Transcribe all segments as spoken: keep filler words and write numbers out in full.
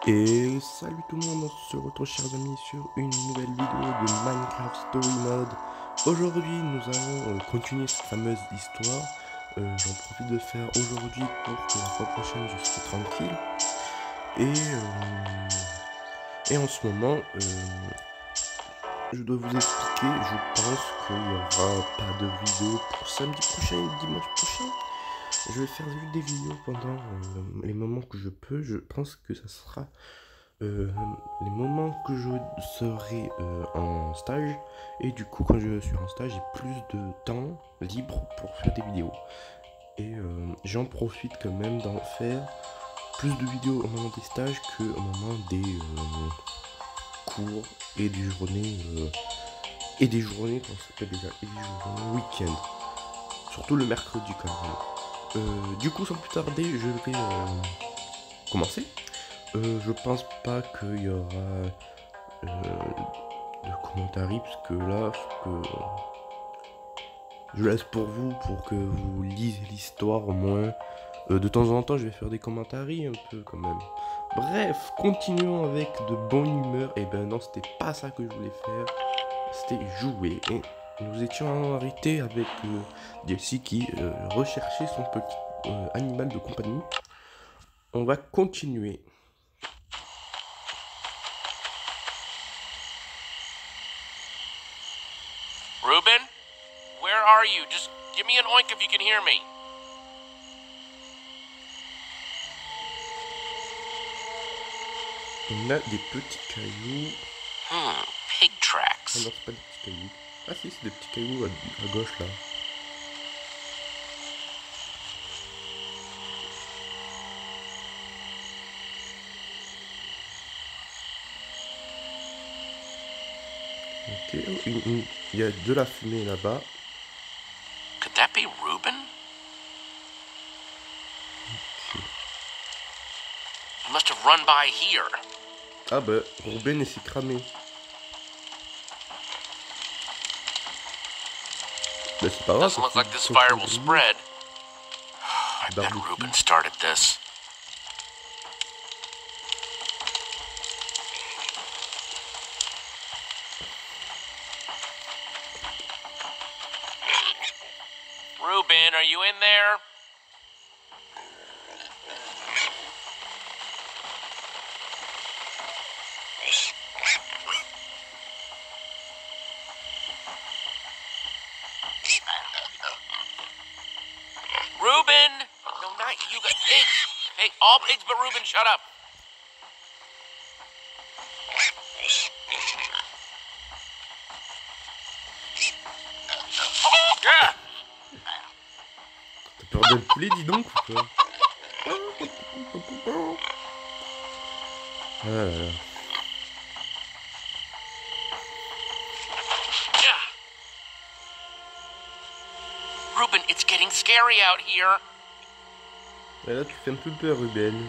Et salut tout le monde, on se retrouve chers amis sur une nouvelle vidéo de Minecraft Story Mode. Aujourd'hui nous allons euh, continuer cette fameuse histoire. Euh, J'en profite de faire aujourd'hui pour que la fois prochaine je sois tranquille. Et, euh, et en ce moment, euh, je dois vous expliquer, je pense qu'il n'y aura pas de vidéo pour samedi prochain et dimanche prochain. Je vais faire juste des vidéos pendant euh, les moments que je peux. Je pense que ça sera euh, les moments que je serai euh, en stage. Et du coup, quand je suis en stage, j'ai plus de temps libre pour faire des vidéos. Et euh, j'en profite quand même d'en faire plus de vidéos au moment des stages qu'au moment des euh, cours et des journées. Euh, et des journées, comment ça s'appelle déjà Et des journées week-end. Surtout le mercredi quand même. Euh, du coup, sans plus tarder, je vais euh, commencer. Euh, je pense pas qu'il y aura euh, de commentaires, parce que là, ce que je laisse pour vous, pour que vous lisez l'histoire au moins. Euh, de temps en temps, je vais faire des commentaires un peu quand même. Bref, continuons avec de bonne humeur. Et ben non, c'était pas ça que je voulais faire. C'était jouer. Et nous étions arrêtés avec euh, Jessie qui euh, recherchait son petit euh, animal de compagnie. On va continuer. Ruben, where are you? Just give me an oink if you can hear me. On a des petits cailloux. Hmm, pig Ah tracks. non, c'est pas des petits cailloux. Ah si, c'est des petits cailloux à, à gauche là. Ok, oh, une- une- il y a de la fumée là-bas. Could that be Ruben? Ok. He must have run by here. Ah bah, Ruben s'est cramé. Bah c'est pas grave. Doesn't look like this fire will spread. I bet Barbecue. Ruben started this. Ruben, are you in there? Ruben! No, not you, got pigs. Hey, all pigs but Ruben, shut up. Yeah! T'as peur d'un poulet, dis donc, ou quoi? Ah là là. Ruben, it's getting scary out here. Ouais, là, tu fais un peu peur, Ruben.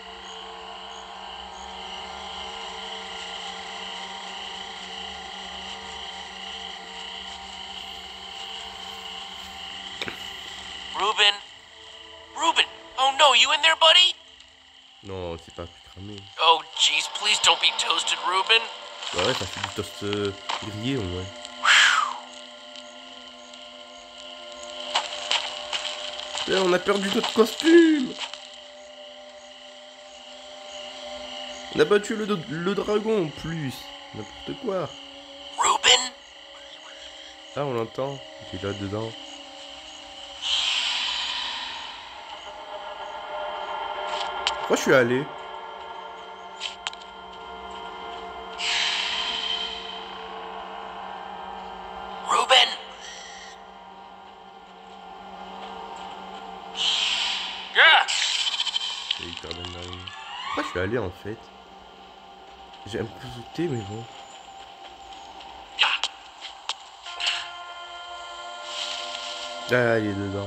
Ruben? Ruben! Oh no, you in there, buddy? Non, c'est pas plus cramé. Oh, jeez, please don't be toasted, Ruben. Bah ouais, ça fait du toast euh, grillé au moins. Là, on a perdu notre costume. On a battu le, le dragon en plus. N'importe quoi. Ruben? Ah, on l'entend. Il est là dedans. Moi, je suis allé. Ruben? Yeah! C'est hyper dingue. Pourquoi je suis allé en fait? J'ai un peu sauté, mais bon. Ah, il est dedans.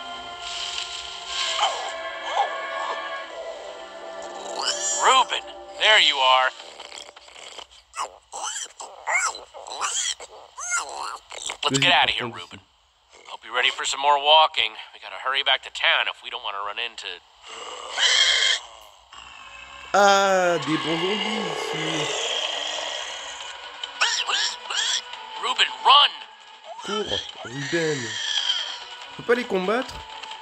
Ruben, There you are. Let's get out of here, Ruben. Hope you're ready for some more walking. We gotta hurry back to town if we don't want to run into... Ah, des bons zombies ici. Ruben, run! Cours, Ruben. On peut pas les combattre?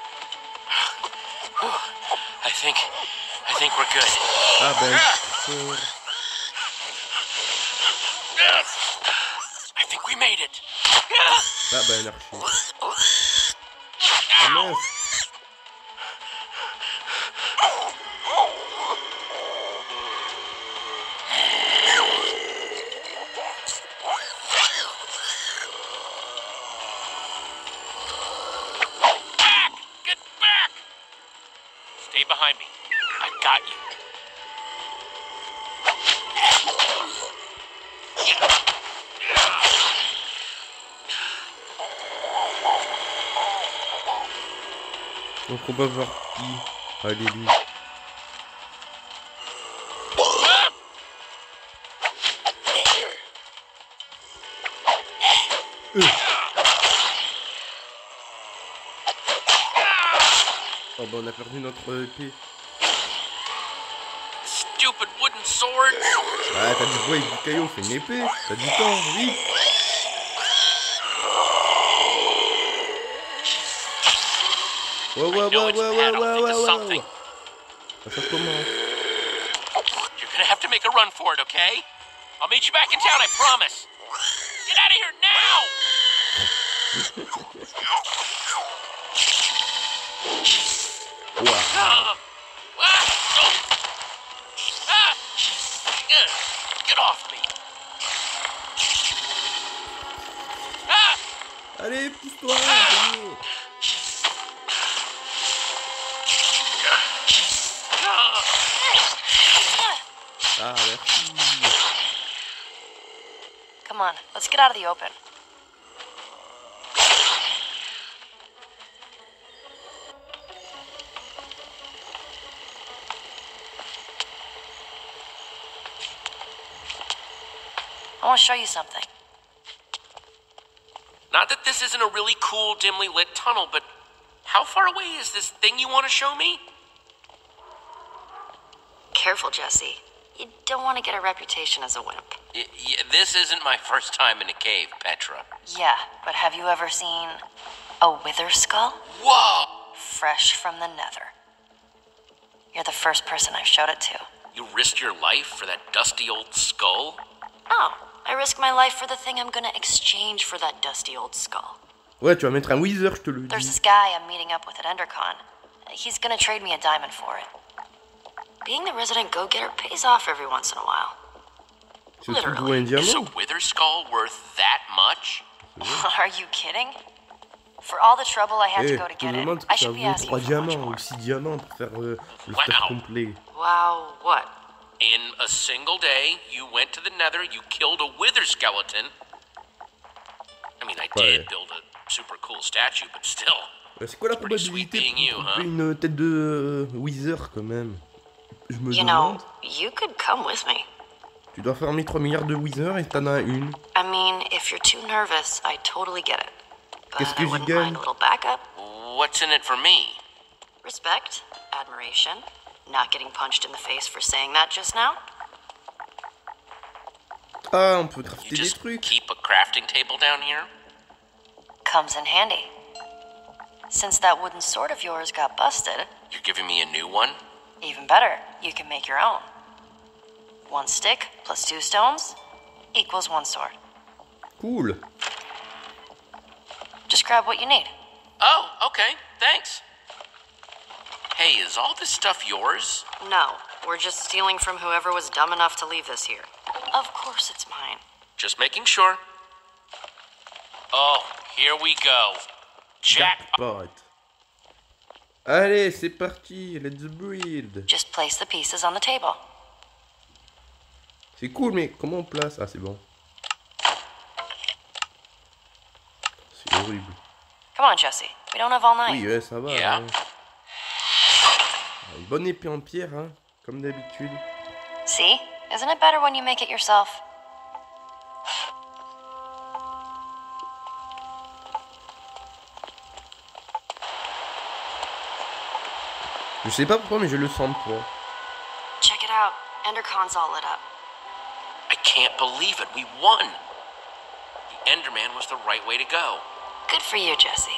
I think... I think we're good. Ah ben... Euh... I think we made it. Ah ben, l'archer. Ah mince. Back! Get back! Stay behind me. I got you. Donc on va voir qui. Allez lui. Euh. Oh bah on a perdu notre épée. Stupid wooden swords. Ah t'as du bois et du caillou, c'est une épée. T'as du temps, vite. Ouais, ouais, ouais, ouais, ouais, ouais, ouais, ouais. Ça commence. You're gonna have to make a run for it, okay? I'll meet you back in town, I promise. Get out of here now! Wow. Ah! Ah! Ah! Get off me! Ah! Allez, pousse-toi. Allez. Ah, merci. Come on, let's get out of the open. I want to show you something. Not that this isn't a really cool, dimly lit tunnel, but how far away is this thing you want to show me? Careful, Jesse. You don't want to get a reputation as a wimp. Y y this isn't my first time in a cave, Petra. Yeah, but have you ever seen a wither skull? Whoa! Fresh from the nether. You're the first person I've showed it to. You risked your life for that dusty old skull? Oh, I risk my life for the thing I'm gonna exchange for that dusty old skull. Ouais, tu vas mettre un Wither, je te le There's dis. this guy I'm meeting up with at EnderCon. He's gonna trade me a diamond for it. Being the resident go-getter pays off every once in a while. C'est tout pour un Is a diamant? wither skull worth that much? Are you kidding? For all the trouble I had Eh, to go to je te get it, demande I que ça should be vaut asking trois for much diamants more. ou six diamants pour faire euh, le Wow. stuff complet. Wow, what? In a single day, you went to the nether, you killed a wither skeleton. I mean, I Ouais. did build a super cool statue, but still. Ouais, c'est quoi la Pretty sweet probabilité being you, pour huh? couper une tête de euh, Wither quand même? Je me You know, demande. you could come with me. Tu dois farmer trois milliards de Wither et t'en as une. I mean, if you're too nervous, I totally get it. But Qu'est-ce que I j'y wouldn't gagne? mind a little backup. What's in it for me? Respect, admiration, not getting punched in the face for saying that just now. Ah, on peut You crafter des just trucs. keep a crafting table down here? Comes in handy. Since that wooden sword of yours got busted, You're giving me a new one? even better, you can make your own. One stick plus two stones equals one sword. Cool. Just grab what you need. Oh, okay, thanks. Hey, is all this stuff yours? No, we're just stealing from whoever was dumb enough to leave this here. Of course it's mine. Just making sure. Oh, here we go. Jack. Jackpot. Allez, c'est parti. Let's build. Just place the pieces on the table. C'est cool, mais comment on place? Ah, c'est bon. C'est horrible. Come on, Jesse. We don't have all night. Oui, ouais, ça va. Yeah. Hein. Une bonne épée en pierre, hein, comme d'habitude. See? Isn't it better when you make it yourself? Je sais pas pourquoi, mais je le sens toi. Check it out. Endercon's all lit up. I can't believe it. We won. The Enderman was the right way to go. Good for you, Jesse.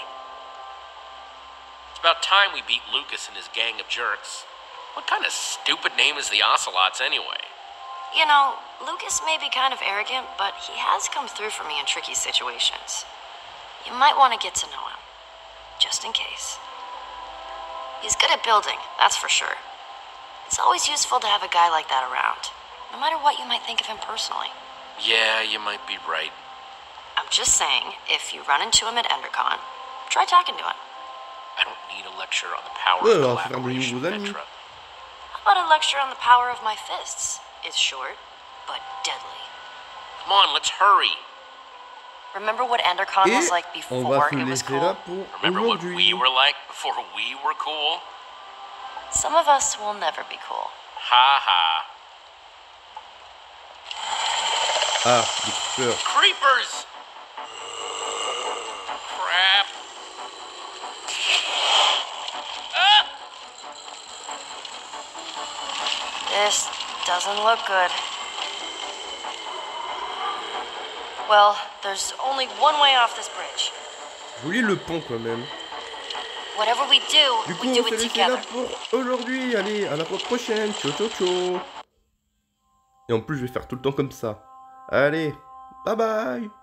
It's about time we beat Lucas and his gang of jerks. What kind of stupid name is the Ocelots anyway? You know, Lucas may be kind of arrogant, but he has come through for me in tricky situations. You might want to get to know him, just in case. He's good at building, that's for sure. It's always useful to have a guy like that around, no matter what you might think of him personally. Yeah, you might be right. I'm just saying, if you run into him at EnderCon, try talking to him. I don't need a lecture on the power Ouais, of alors, faire des collaboration, nouveaux amis. Petra. How about a lecture on the power of my fists? It's short, but deadly. Come on, let's hurry. Remember what EnderCon Et was like on va before se it was laisser là cool? pour Remember what we aujourd'hui. were like before we were cool? Some of us will never be cool. Ha ha. Ah, des creepers. Creepers! Crap. Ah! This doesn't look good. Well, there's only one way off this bridge. Joli le pont quand même. Whatever we do, Du coup, we on do se it laisse là together. pour aujourd'hui. Allez, à la fois prochaine. Ciao, ciao, ciao. Et en plus, je vais faire tout le temps comme ça. Allez, bye bye.